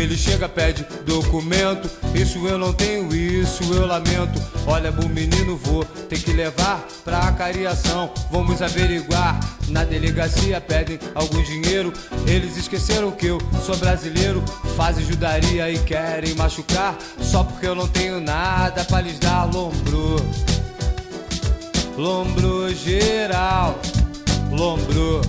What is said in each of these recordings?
ele chega, pede documento. Isso eu não tenho, isso eu lamento. Olha, bom menino, vou ter que levar pra cariação. Vamos averiguar. Na delegacia pedem algum dinheiro. Eles esqueceram que eu sou brasileiro. Fazem judaria e querem machucar, só porque eu não tenho nada pra lhes dar. Lombro, lombro geral. Lombro,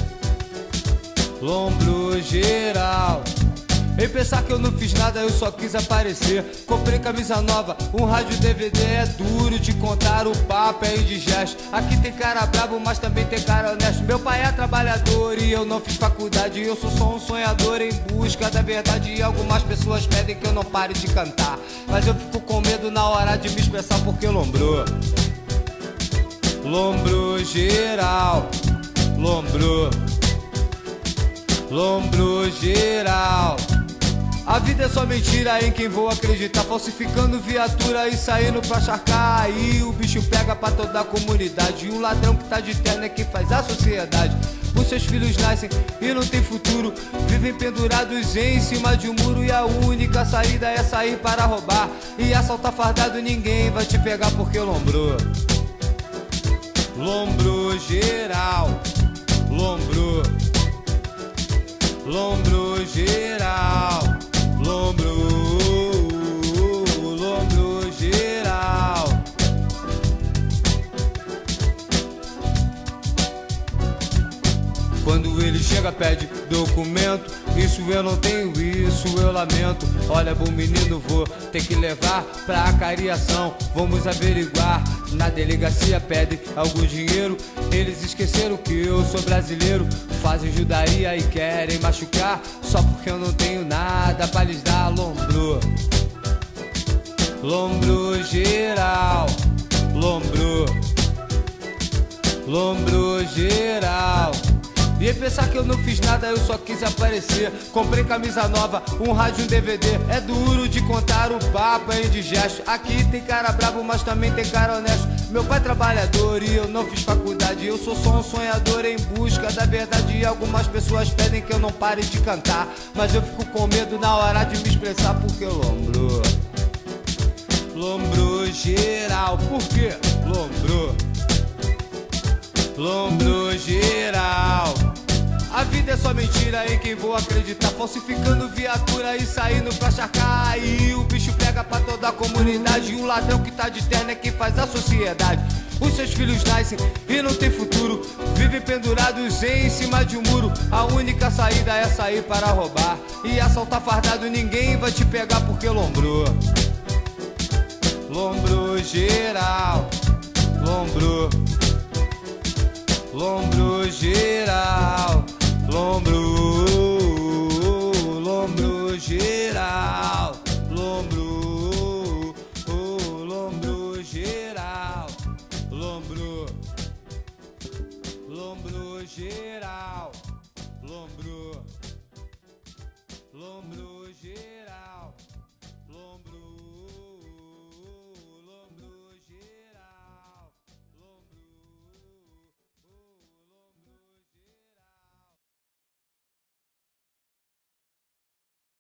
lombro geral. Em pensar que eu não fiz nada, eu só quis aparecer. Comprei camisa nova, um rádio DVD. É duro de contar, o papo é indigesto. Aqui tem cara brabo, mas também tem cara honesto. Meu pai é trabalhador e eu não fiz faculdade. Eu sou só um sonhador em busca da verdade. E algumas pessoas pedem que eu não pare de cantar, mas eu fico com medo na hora de me expressar, porque lombrou. Lombro geral. Lombro, lombro geral. A vida é só mentira em quem vou acreditar. Falsificando viatura e saindo pra charcar. Aí o bicho pega pra toda a comunidade. E o ladrão que tá de terno é quem faz a sociedade. Os seus filhos nascem e não tem futuro. Vivem pendurados em cima de um muro. E a única saída é sair para roubar. E assaltar fardado, ninguém vai te pegar, porque lombrou. Lombro geral. Lombro, lombro geral. Lombro, lombro geral. Quando ele chega, pede documento. Isso eu não tenho, isso eu lamento. Olha, bom menino, vou ter que levar pra cariação. Vamos averiguar. Na delegacia pedem algum dinheiro. Eles esqueceram que eu sou brasileiro. Fazem judaria e querem machucar, só porque eu não tenho nada pra lhes dar. Lombro, lombro geral. Lombro, lombro geral. E em pensar que eu não fiz nada, eu só quis aparecer. Comprei camisa nova, um rádio, um DVD. É duro de contar, o papo é indigesto. Aqui tem cara brabo, mas também tem cara honesto. Meu pai é trabalhador e eu não fiz faculdade. Eu sou só um sonhador em busca da verdade. E algumas pessoas pedem que eu não pare de cantar, mas eu fico com medo na hora de me expressar, porque lombro, lombro geral. Por quê? Lombro, lombro geral. A vida é só mentira em quem vou acreditar. Falsificando viatura e saindo pra charcar. Aí o bicho pega pra toda a comunidade. E o ladrão que tá de terno é quem faz a sociedade. Os seus filhos nascem e não tem futuro. Vivem pendurados em cima de um muro. A única saída é sair para roubar. E assaltar fardado, ninguém vai te pegar, porque lombrou. Lombro geral. Lombro, lombro geral.